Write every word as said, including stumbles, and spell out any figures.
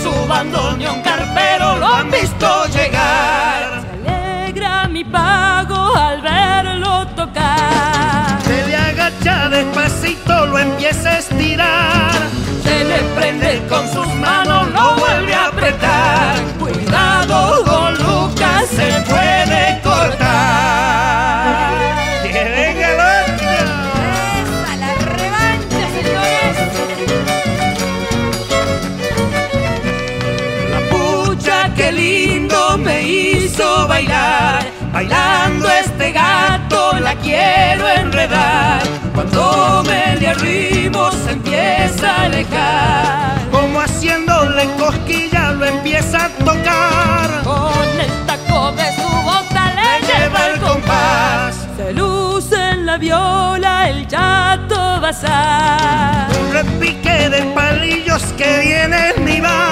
su bandoneón carpero lo han visto llegar. Se alegra mi pago al verlo tocar. Se le agacha despacito, lo empieza a estirar. Se le prende con sus manos, lo vuelve a apretar. Cuidado, don Lucas, se puede cortar. ¡Que venga el otro! ¡Esa, la revancha, señores! La pucha, qué lindo me hizo bailar. Bailando este gato la quiero enredar. Cuando me le arrimo se empieza a alejar. Como haciéndole cosquilla lo empieza a tocar. Con el taco de su bota le lleva el compás. Se luce en la viola el chato Bazar. Un repique de palillos que viene en mi bar.